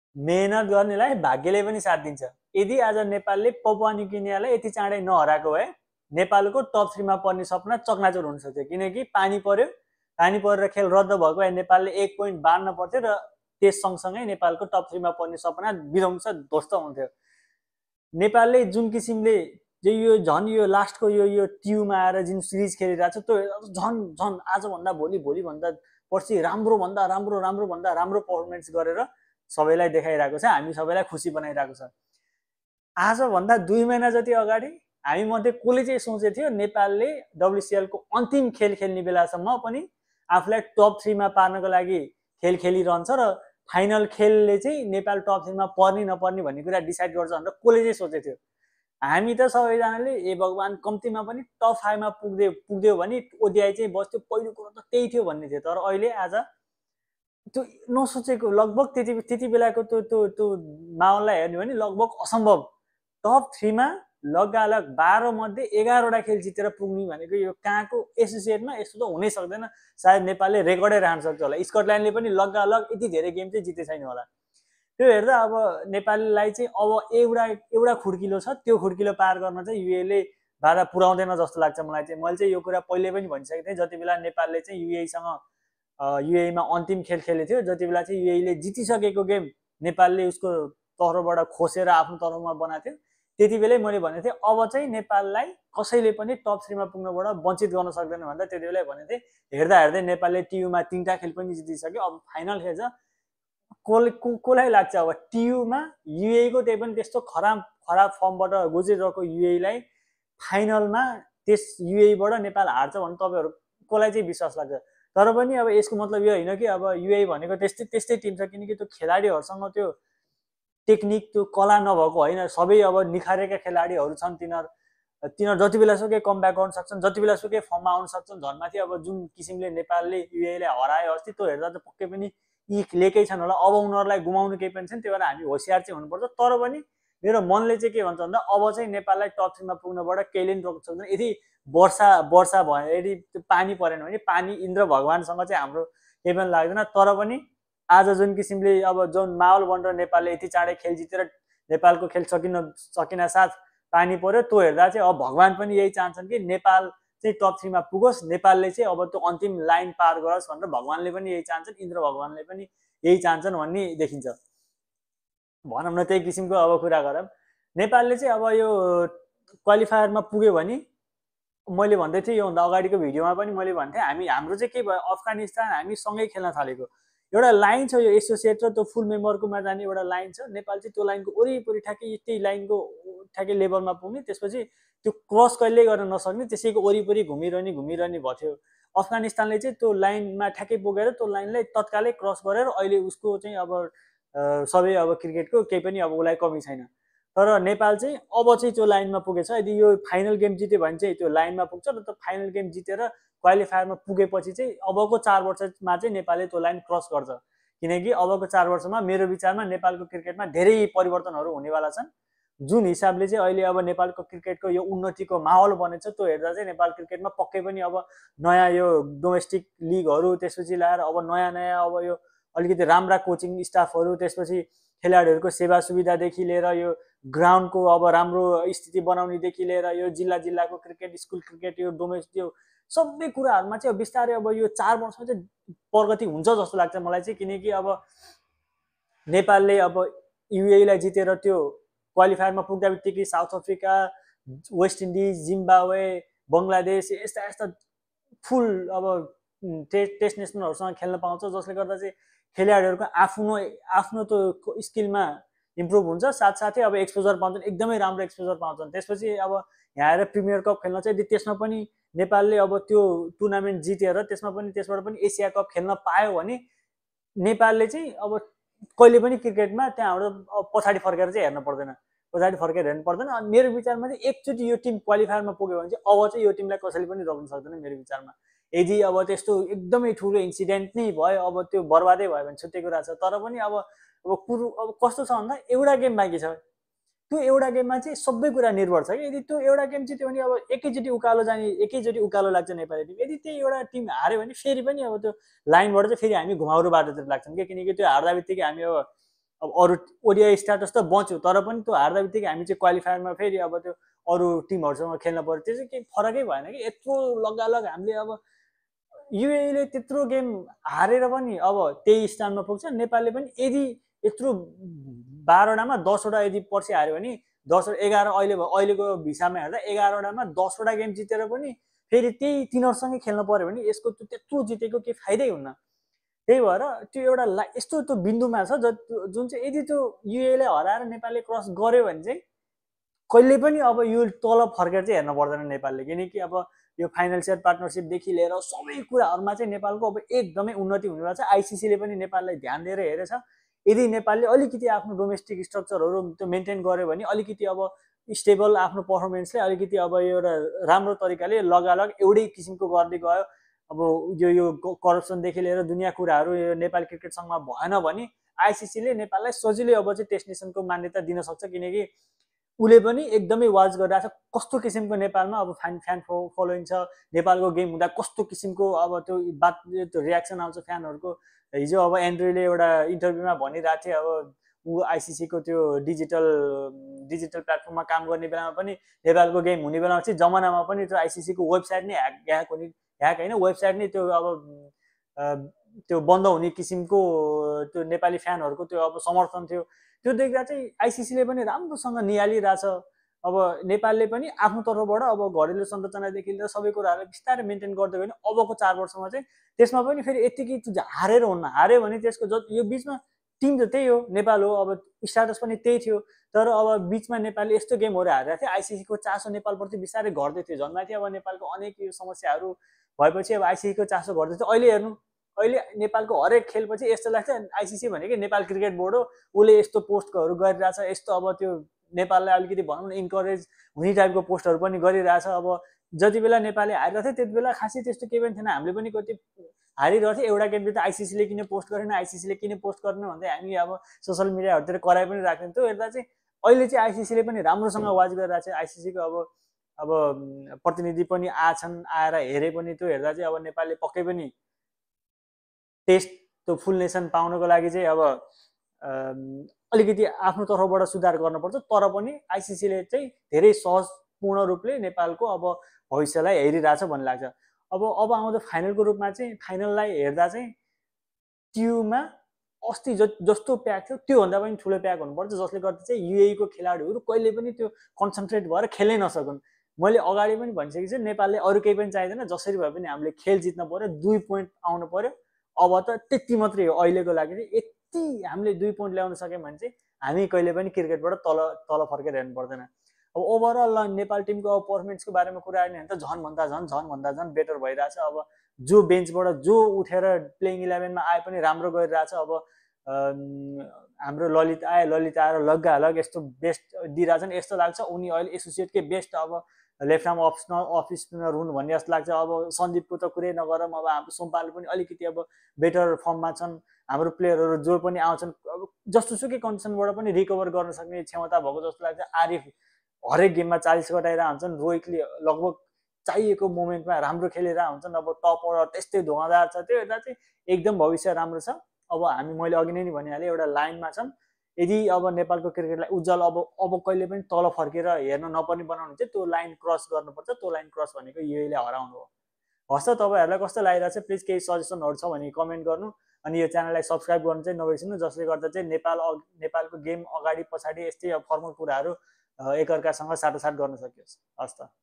मेहनत गर्नेलाई भाग्यले पनि साथ दिन्छ। यदि आज नेपालले पपुवा न्युगिनियालाई यति चाँडै नहराएको भए नेपालको टप 3 मा पर्ने सपना चकनाचुर हुन सक्थ्यो, किनकि पानी परेर खेल रद्द भएको भए नेपालले 1 पोइन्ट बाँड्न पर्थ्यो र त्यस सँगसँगै नेपालको टप 3 मा पर्ने सपना विध्वंस ध्वस्त हुन्थ्यो। नेपालले जुन किसिमले यो झन् यो लास्टको यो ट्युमा आएर जुन सिरिज खेलिरहेको छ त्यो झन् आजभन्दा भोलि भन्दा पर्सि राम्रो पर्फर्मेन्स गरेर सबैलाई देखाइरहेको छ, हामी सबैलाई खुसी बनाइरहेको छ। आजभन्दा 2 महिना जति अगाडि हामी मध्ये कसले चाहिँ सोचेको थियो नेपालले WCL को अन्तिम खेल खेल्ने बेलासम्म पनि आफूलाई टप 3 मा पार्नको लागि खेल खेलिरहन्छ र फाइनल खेलले चाहिँ नेपाल टप 3 मा पर्ने नपर्ने भन्ने कुरा डिसाइड गर्छ भनेर कसले चाहिँ सोचेको थियो। हामी त सबैजनाले ए भगवान कम्तीमा पनि टप 5 मा पुग्दियो भने ओडिआई चाहिँ बस्थ्यो, पहिलो कुरो त त्यही थियो भन्ने थियो। तर अहिले आज त्यो नसोचेको लगभग त्यति बेलाको त्यो माहौललाई हेर्ने भने लगभग असम्भव। टप 3 मा लगालग 12 मध्ये 11 वटा खेल जितेर पुग्ने भनेको यो कहाँको एसोसिएटमा यस्तो त हुनै सक्दैन। सायद नेपालले रेकर्डै राख्न सक्छ होला, स्कटल्यान्डले पनि लगालग यति धेरै गेम चाहिँ जिते छैन होला। त्यो हेर्दा अब नेपाललाई चाहिँ अब एउटा खुड्किलो छ, त्यो खुड्किलो पार गर्न चाहिँ युएले बाधा पुर्याउँदैन जस्तो लाग्छ मलाई चाहिँ। मैले चाहिँ यो कुरा पहिले पनि भनिसकेको थिएँ, जति बेला नेपालले चाहिँ युएईमा अन्तिम खेल खेलेको थियो, जति बेला चाहिँ युएईले जितिसकेको गेम नेपालले उसको तर्फबाट खोसेर आफ्नो तर्फमा बनाएको थियो, त्यति बेलै मैले भनेको थिएँ अब चाहिँ नेपाललाई कसैले पनि टप 3 मा पुग्नबाट वञ्चित गर्न सक्दैन भन्दा त्यति बेलै भनेको थिएँ। हेर्दा हेर्दै नेपालले टियुमा 3टा खेल पनि जितिसक्यो, अब फाइनल खेल छ। कसलाई लाग्छ अब टियुमा युएई को त्यही पनि त्यस्तो खराब फर्मबाट गुज्रिरहेको युएईलाई फाइनलमा त्यस युएईबाट नेपाल हार्छ भने तपाईँहरू कसलाई चाहिँ विश्वास लाग्छ? तर पनि अब यसको मतलब यो होइन कि अब युएई भनेको त्यस्तै टिम छ, किनकि त्यो खेलाडीहरूसँग त्यो टेक्निक त्यो कला नभएको होइन, सबै अब निखारेका खेलाडीहरू छन्। तिनीहरू जति बेला सुकै कमब्याक गर्न सक्छन्, जति बेला सुकै फर्ममा आउन सक्छन्। झन्माथि अब जुन किसिमले नेपालले युएईलाई हरायो अस्ति, त्यो हेर्दा त पक्कै पनि यी लेकै छन् होला। अब उनीहरूलाई गुमाउनु केही पनि छैन, त्यही भएर हामी होसियार चाहिँ हुनुपर्छ। तर पनि मेरो मनले चाहिँ के भन्छ भन्दा अब चाहिँ नेपाललाई टप 3 मा पुग्नबाट केहीले पनि रोक्न सक्दैन। यदि वर्षा भयो, यदि पानी परेन भने पानी इन्द्र भगवानसँग चाहिँ हाम्रो केही पनि लाग्दैन। तर पनि आज जुन किसिमले अब जुन माहौल बनेर नेपालले यति चाँडै खेल जितेर नेपालको खेल सकिन साथ पानी पर्यो, त्यो हेर्दा चाहिँ अब भगवान पनि यही चाहन्छन् कि नेपाल चाहिँ टप 3 मा पुगोस्, नेपालले चाहिँ अब त्यो अन्तिम लाइन पार गरोस् भनेर भगवानले पनि यही चाहन्छन्, इन्द्र भगवानले पनि यही चाहन्छन् भन्ने देखिन्छ। भनौँ न त्यही किसिमको अब कुरा गरौँ, नेपालले चाहिँ अब यो क्वालिफायरमा पुग्यो भने मैले भन्दै थिएँ, योभन्दा अगाडिको भिडियोमा पनि मैले भन्थेँ, हाम्रो चाहिँ के भयो, अफगानिस्तान हामी सँगै खेल्न थालेको एउटा लाइन छ, यो एसोसिएट र त्यो फुल मेम्बरकोमा जाने एउटा लाइन छ। नेपाल चाहिँ त्यो लाइनको वरिपरि ठ्याक्कै त्यही लाइनको ठ्याक्कै लेभलमा पुग्ने, त्यसपछि त्यो क्रस कहिल्यै गर्न नसक्ने, त्यसैको वरिपरि घुमिरहने भएको थियो। अफगानिस्तानले चाहिँ त्यो लाइनमा ठ्याक्कै पुगेर त्यो लाइनलाई तत्कालै क्रस गरेर अहिले उसको चाहिँ अब सबै अब क्रिकेटको केही पनि अब उसलाई कमी छैन। तर नेपाल चाहिँ अब चाहिँ त्यो लाइनमा पुगेछ। यदि यो फाइनल गेम जित्यो भने चाहिँ त्यो लाइनमा पुग्छ र त्यो फाइनल गेम जितेर क्वालिफायरमा पुगेपछि चाहिँ अबको 4 वर्षमा चाहिँ नेपालले त्यो लाइन क्रस गर्छ। किनकि अबको 4 वर्षमा मेरो विचारमा नेपालको क्रिकेटमा धेरै परिवर्तनहरू हुनेवाला छन्। जुन हिसाबले चाहिँ अहिले अब नेपालको क्रिकेटको यो उन्नतिको माहौल बनेछ, त्यो हेर्दा चाहिँ नेपाल क्रिकेटमा पक्कै पनि अब नयाँ यो डोमेस्टिक लिगहरू, त्यसपछि ल्याएर अब नयाँ अब यो अलिकति राम्रा कोचिङ स्टाफहरू, त्यसपछि खेलाडीहरूको सेवा सुविधादेखि लिएर यो ग्राउन्डको अब राम्रो स्थिति बनाउनेदेखि लिएर यो जिल्लाको क्रिकेट, स्कुल क्रिकेट, यो डोमेस्टिक, यो सबै कुराहरूमा चाहिँ बिस्तारै अब यो 4 वर्षमा चाहिँ प्रगति हुन्छ जस्तो लाग्छ मलाई चाहिँ। किनकि अब नेपालले अब युएईलाई जितेर त्यो क्वालिफायरमा पुग्दा बित्तिकै South Africa, West Indies, Zimbabwe, Bangladesh यस्ता फुल अब टेस्ट नेसनलहरूसँग खेल्न पाउँछ, जसले गर्दा चाहिँ खेलाडीहरूको आफ्नो त्यो स्किलमा इम्प्रुभ हुन्छ, साथसाथै अब एक्सपोजर पाउँछन्, एकदमै राम्रो एक्सपोजर पाउँछन्। त्यसपछि अब यहाँ आएर प्रिमियर कप खेल्न चाहिँ त्यसमा पनि नेपालले अब त्यो टुर्नामेन्ट जितेर त्यसबाट पनि एसिया कप खेल्न पायो भने नेपालले चाहिँ अब कहिले पनि क्रिकेटमा त्यहाँबाट पछाडि फर्केर चाहिँ हेर्नु पर्दैन। अनि मेरो विचारमा चाहिँ एकचोटि यो टिम क्वालिफायरमा पुग्यो भने चाहिँ अब चाहिँ यो टिमलाई कसैले पनि रोक्न सक्दैन मेरो विचारमा। यदि अब त्यस्तो एकदमै ठुलो इन्सिडेन्ट नै भयो, अब त्यो बर्बादै भयो भने छुट्टै कुरा छ। तर पनि अब कस्तो छ भन्दा एउटा गेम बाँकी छ, त्यो एउटा गेममा चाहिँ सबै कुरा निर्भर छ कि। यदि त्यो एउटा गेम जित्यो भने अब एकैचोटि उकालो लाग्छ नेपाली टिम। यदि त्यही एउटा टिम हार्यो भने फेरि पनि अब त्यो लाइनबाट चाहिँ फेरि हामी घुमाउरो बाटोतिर लाग्छौँ कि, किनकि त्यो हार्दा बित्तिकै हामी अब अब अरू ओडिआई स्ट्याटस त बच्यो तर पनि त्यो हार्दा बित्तिकै हामी चाहिँ क्वालिफायरमा फेरि अब त्यो अरू टिमहरूसँग खेल्न पर्यो त्यो चाहिँ केही फरकै भएन कि यत्रो लगालग हामीले अब युएले त्यत्रो गेम हारेर पनि अब त्यही स्थानमा पुग्छ नेपालले पनि यदि यत्रो 12वटामा 10वटा यदि पर्सि हार्यो भने 11 अहिलेको भिसामा हेर्दा 11वटामा 10वटा गेम जितेर पनि फेरि त्यही तिनीहरूसँगै खेल्न पर्यो भने यसको त्यत्रो जितेको केही फाइदै हुन्न त्यही भएर त्यो एउटा यस्तो त्यो बिन्दुमा छ जुन चाहिँ यदि त्यो युएलाई हराएर नेपालले क्रस गर्यो भने चाहिँ कहिले पनि अब यो तल फर्केर चाहिँ हेर्न पर्दैन नेपालले किनकि अब यो फाइनेन्सियल पार्टनरसिपदेखि लिएर सबै कुराहरूमा चाहिँ नेपालको अब एकदमै उन्नति हुने छ आइसिसीले पनि नेपाललाई ध्यान दिएर हेरेछ यदि नेपालले अलिकति आफ्नो डोमेस्टिक स्ट्रक्चरहरू त्यो मेन्टेन गर्यो भने अलिकति अब स्टेबल आफ्नो पर्फर्मेन्सले अलिकति अब यो एउटा राम्रो तरिकाले लगालग एउटै किसिमको गर्दै गयो अब यो करप्सनदेखि लिएर दुनियाँ कुराहरू यो नेपाल क्रिकेट सङ्घमा भएन भने आइसिसीले नेपाललाई सजिलै अब चाहिँ टेस्ट नेसनको मान्यता दिन सक्छ किनकि उसले पनि एकदमै वाच गरिरहेको छ कस्तो किसिमको नेपालमा अब फ्यान फलोइङ छ नेपालको गेम हुँदा कस्तो किसिमको अब त्यो बात त्यो रियाक्सन आउँछ फ्यानहरूको हिजो अब एन्ड्रुले एउटा इन्टरभ्यूमा भनिरहेको थियो अब ऊ आइसिसीको त्यो डिजिटल प्लेटफर्ममा काम गर्ने बेलामा पनि नेपालको गेम हुने बेलामा चाहिँ जमानामा पनि त्यो आइसिसीको वेबसाइट नै ह्याक होइन वेबसाइट नै त्यो अब त्यो बन्द हुने किसिमको त्यो नेपाली फ्यानहरूको त्यो अब समर्थन थियो त्यो देख्दा चाहिँ आइसिसीले पनि राम्रोसँग निहालिरहेछ अब नेपालले पनि आफ्नो तर्फबाट अब घरेलु संरचनादेखि लिएर सबै कुराहरू बिस्तारै मेन्टेन गर्दै गयो भने अबको 4 वर्षमा चाहिँ त्यसमा पनि फेरि यतिकै हारेर हुन्न हार्यो भने त्यसको यो बिचमा टिम त त्यही हो नेपाल हो अब स्ट्याटस पनि त्यही थियो तर अब बिचमा नेपालले यस्तो गेमहरू हारेको थियो आइसिसीको चासो नेपालप्रति बिस्तारै घट्दै थियो झन्माथि अब नेपालको अनेक यो समस्याहरू भएपछि अब आइसिसीको चासो घट्दै थियो अहिले हेर्नु अहिले नेपालको हरेक खेलपछि यस्तो लाग्छ आइसिसी भनेको नेपाल क्रिकेट बोर्ड हो उसले यस्तो पोस्टहरू गरिरहेछ यस्तो अब त्यो नेपाललाई अलिकति भनौँ न इन्करेज हुने टाइपको पोस्टहरू पनि गरिरहेछ अब जति बेला नेपालले हारिरहेको थियो त्यति बेला खासै त्यस्तो केही पनि थिएन हामीले पनि कति हारिरहेको थियो एउटा गेम त आइसिसीले किन पोस्ट गरेन आइसिसीले किन पोस्ट गर्नु भन्दै हामी अब सोसियल मिडियाहरूतिर कराइ पनि राख्थ्यौँ त्यो हेर्दा चाहिँ अहिले चाहिँ आइसिसीले पनि राम्रोसँग वाच गरिरहेको छ आइसिसीको अब प्रतिनिधि पनि आएर हेरे पनि त्यो हेर्दा चाहिँ अब नेपालले पक्कै पनि टेस्ट त्यो फुल नेसन पाउनको लागि चाहिँ अब अलिकति आफ्नो तर्फबाट सुधार गर्नुपर्छ तर पनि आइसिसीले चाहिँ धेरै सहजपूर्ण रूपले नेपालको अब भविष्यलाई हेरिरहेछ भन्ने लाग्छ अब आउँदो फाइनलको रूपमा चाहिँ फाइनललाई हेर्दा चाहिँ ट्युमा अस्ति जस्तो प्याक थियो त्योभन्दा पनि ठुलो प्याक हुनुपर्छ जसले गर्दा चाहिँ युएईको खेलाडीहरू कहिले पनि त्यो कन्सन्ट्रेट भएर खेल्नै नसकुन् मैले अगाडि पनि भनिसकेको छु नेपालले अरू केही पनि चाहिँदैन जसरी भए पनि हामीले खेल जित्न पर्यो 2 पोइन्ट आउनु पर्यो अब त त्यति मात्रै हो अहिलेको लागि चाहिँ यति हामीले 2 पोइन्ट ल्याउन सक्यौँ भने चाहिँ हामी कहिले पनि क्रिकेटबाट तल फर्केर हेर्नु पर्दैन अब ओभरअल नेपाल टिमको अब पर्फर्मेन्सको बारेमा कुरा गर्ने भने त झन् झन् बेटर भइरहेछ अब जो बेन्चबाट जो उठेर प्लेइङ 11मा आए पनि राम्रो गरिरहेछ अब हाम्रो ललित आएर लगालग यस्तो बेस्ट दिइरहेछन् यस्तो लाग्छ उनी अहिले एसोसिएटकै बेस्ट अब लेफ्ट आर्म अफ स्पिनर हुन् भन्ने जस्तो लाग्छ अब सन्दीपको त कुरै नगरौँ अब हाम्रो सोमपाल पनि अलिकति अब बेटर फर्ममा छन् हाम्रो प्लेयरहरू जो पनि आउँछन् अब जस्तोसुकै कन्डिसनबाट पनि रिकभर गर्न सक्ने क्षमता भएको जस्तो लाग्छ आरिफ हरेक गेममा 40 गटाइरहेको हुन्छन् रोहितले लगभग चाहिएको मोमेन्टमा राम्रो खेलिरहेको हुन्छन् अब टप अर्डर त्यस्तै धुवादार छ त्यो हेर्दा चाहिँ एकदम भविष्य राम्रो छ अब हामी मैले अघि नै भनिहालेँ एउटा लाइनमा छन् यदि अब नेपालको क्रिकेटलाई उज्जवल अब कहिले पनि तल फर्केर हेर्न नपर्ने बनाउनु चाहिँ त्यो लाइन क्रस गर्नुपर्छ त्यो लाइन क्रस भनेको युएले हराउनु हो हस् त तपाईँहरूलाई कस्तो लागिरहेको छ प्लिज केही सजेसनहरू छ भने कमेन्ट गर्नु अनि यो च्यानललाई सब्सक्राइब गर्नु चाहिँ नबिर्सिनु जसले गर्दा चाहिँ नेपालको गेम अगाडि पछाडि यस्तै फर्मल कुराहरू एकअर्कासँग साटोसाट गर्न सकियोस् हस् त